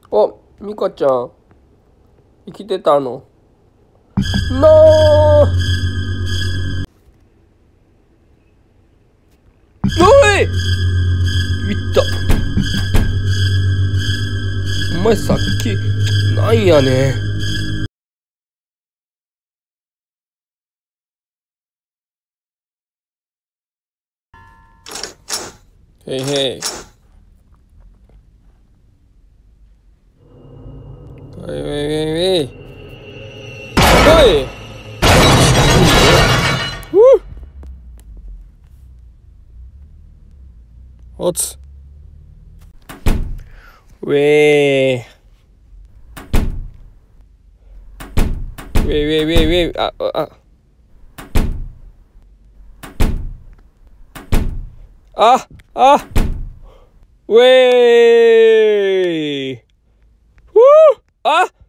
あ、ミカちゃん、生きてたの？なー。おい！いった。お前さっき、なんやねん。へいへい。おいおいおいおい。おい！おつ。ウェー。ウェイウェイウェイウェイ。ウェイ。あ